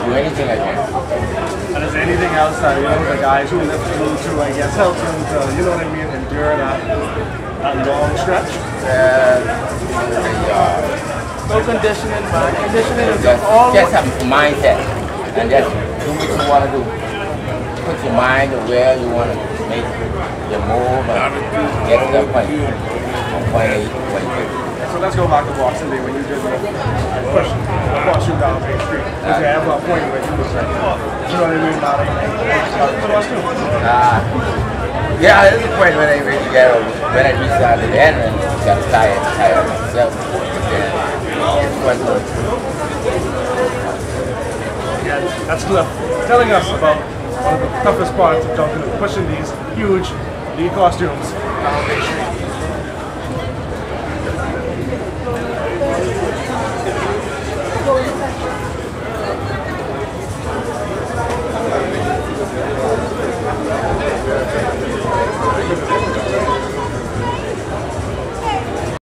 do anything I can. And is there anything else that, you know, the guys who live through, I guess, help them to, you know what I mean, endure that long stretch? No conditioning, man. Conditioning is Just all have a mindset and just do what you want to do. Put your mind to where you want to make your move and get to that point. From point A to point B. So let's go back to Boston Day when you did the push you down Main Street. Was there ever a point where you was like, you know what I mean, about yeah, there's a point when I reached the end and got tired myself. Yeah, that's Cliff telling us about one of the toughest parts of Junkanoo, pushing these huge lead costumes down Main